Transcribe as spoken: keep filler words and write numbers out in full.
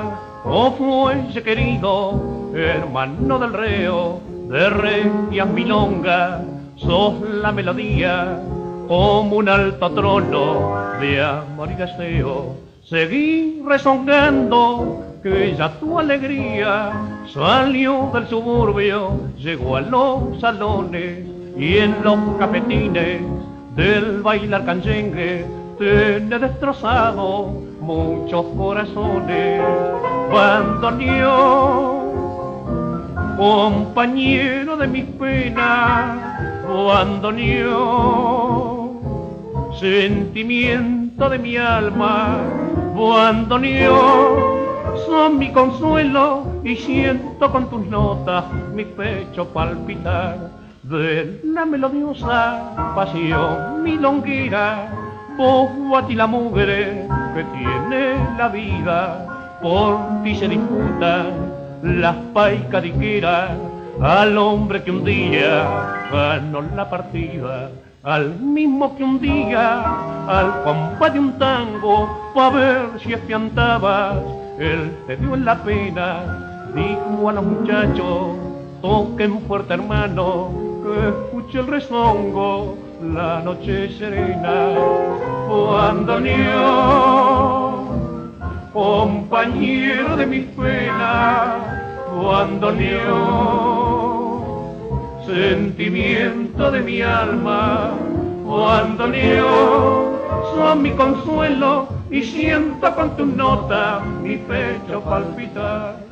oh fuelle querido, hermano del reo, de regias milonga, sos la melodía, como un alto trono de amor y deseo. Seguí rezongando, que ya tu alegría salió del suburbio, llegó a los salones y en los cafetines del bailar canyengue tiene destrozado muchos corazones. Bandoneón, compañero de mis penas, bandoneón, sentimiento de mi alma, bandoneón, son mi consuelo y siento con tus notas mi pecho palpitar de la melodiosa pasión milonguera. Vos a ti la mugre que tiene la vida, por ti se disputan las paicadiqueras, al hombre que un día ganó la partida, al mismo que un día al compás de un tango, pa' ver si espiantabas, él te dio en la pena. Dijo a los muchachos, toquen fuerte hermano, que escuche el rezongo, la noche serena. Bandoneón, compañero de mis penas, bandoneón, sentimiento de mi alma, bandoneón, son mi consuelo y siento con tu nota mi pecho palpitar.